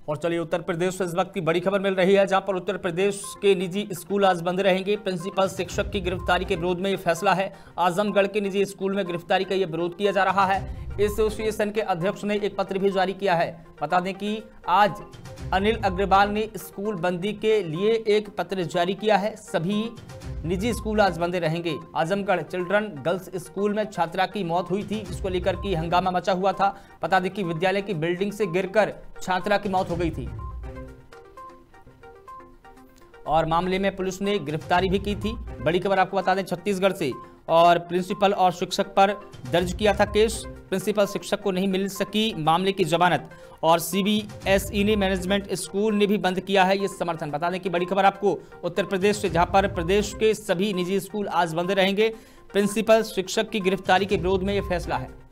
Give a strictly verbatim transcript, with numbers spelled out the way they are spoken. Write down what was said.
और चलिए उत्तर प्रदेश से इस वक्त की बड़ी खबर मिल रही है, जहां पर उत्तर प्रदेश के निजी स्कूल आज बंद रहेंगे। प्रिंसिपल शिक्षक की गिरफ्तारी के विरोध में ये फैसला है। आजमगढ़ के निजी स्कूल में गिरफ्तारी का ये विरोध किया जा रहा है। एसोसिएशन के अध्यक्ष ने एक पत्र भी जारी किया है। बता दें कि आज अनिल अग्रवाल ने स्कूल बंदी के लिए एक पत्र जारी किया है। सभी निजी स्कूल आज बंद रहेंगे। आजमगढ़ चिल्ड्रन गर्ल्स स्कूल में छात्रा की मौत हुई थी, जिसको लेकर की हंगामा मचा हुआ था। बता दें कि विद्यालय की बिल्डिंग से गिरकर छात्रा की मौत हो गई थी और मामले में पुलिस ने गिरफ्तारी भी की थी। बड़ी खबर आपको बता दें छत्तीसगढ़ से, और प्रिंसिपल और शिक्षक पर दर्ज किया था केस। प्रिंसिपल शिक्षक को नहीं मिल सकी मामले की जमानत, और सीबीएसई ने मैनेजमेंट स्कूल ने भी बंद किया है ये समर्थन। बता दें कि बड़ी खबर आपको उत्तर प्रदेश से, जहां पर प्रदेश के सभी निजी स्कूल आज बंद रहेंगे। प्रिंसिपल शिक्षक की गिरफ्तारी के विरोध में यह फैसला है।